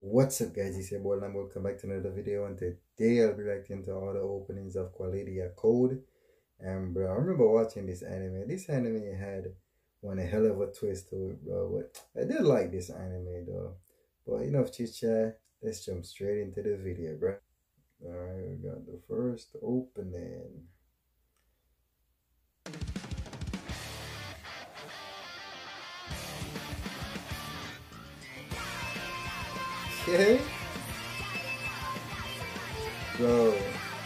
What's up, guys? It's your boy Lambo. Welcome back to another video, and today I'll be reacting to all the openings of Quality Code. And bro, I remember watching this anime. This anime had one hell of a twist to it, bro. But I did like this anime though. But enough chit chat. Let's jump straight into the video, bro. Alright, we got the first opening. Okay. Bro.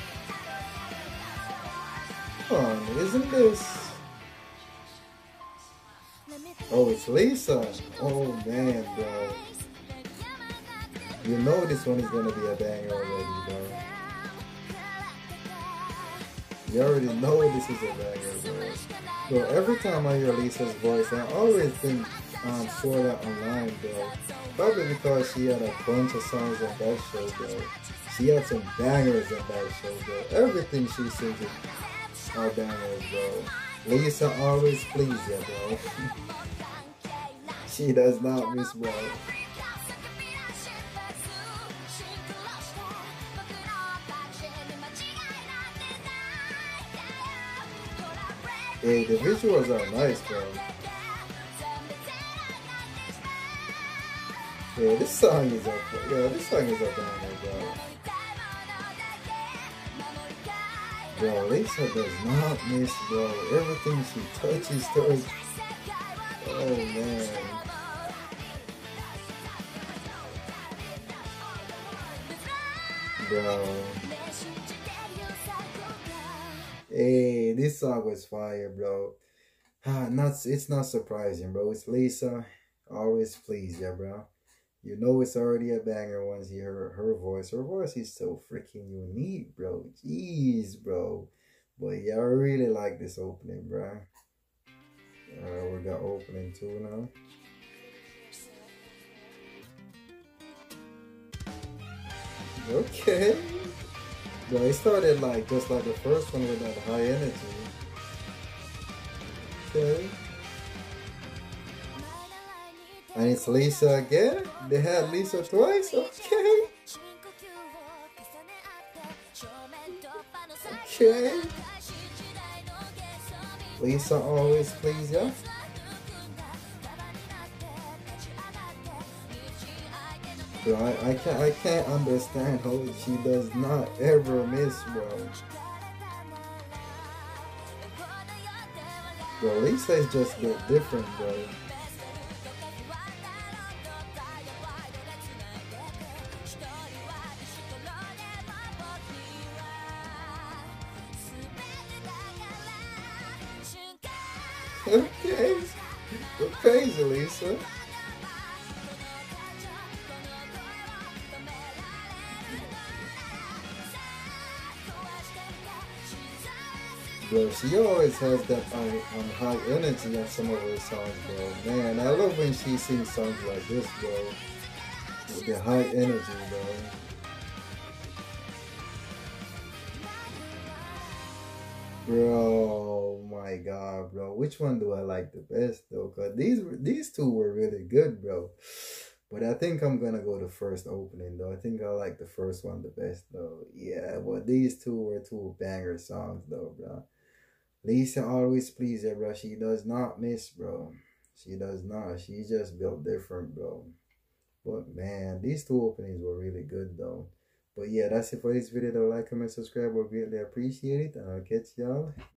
Come on, isn't this? Oh, it's Lisa. Oh man, bro. You know this one is gonna be a banger already, bro. You already know this is a banger, bro. Bro, every time I hear Lisa's voice, I always think Sword Art Online, bro. Probably because she had a bunch of songs on that show, bro. She had some bangers on that show, bro. Everything she sings are bangers, bro. Lisa always pleases you, bro. She does not miss, bro. Hey, the visuals are nice, bro. Yeah, this song is up. Yeah, this song is up on there, bro. Bro, Lisa does not miss, bro. Everything she touches. Oh man. Bro. Hey, this song was fire, bro. It's not surprising, bro. It's Lisa. Always please ya, bro. You know it's already a banger once you hear her voice. Her voice is so freaking unique, bro. Jeez, bro. But yeah, I really like this opening, bro. We got opening 2 now. Okay. Bro, it started like just like the first one with that high energy. Okay. And it's Lisa again? They had Lisa twice? Okay. Okay. Lisa always please ya. Bro, I can't understand how she does not ever miss, bro. Bro, Lisa is just a bit different, bro. Okay, go crazy, Lisa. Bro, she always has that high energy on some of her songs, bro. Man, I love when she sings songs like this, bro. With the high energy, bro. Bro, my God, bro. Which one do I like the best though? Cause these two were really good, bro. But I think I'm gonna go the first opening though. I think I like the first one the best though. Yeah, but these two were two banger songs though, bro. Lisa always please her, bro. She does not miss, bro. She does not. She just built different, bro. But man, these two openings were really good though. But yeah, that's it for this video though. Like, comment, subscribe. We'll greatly appreciate it. And I'll catch y'all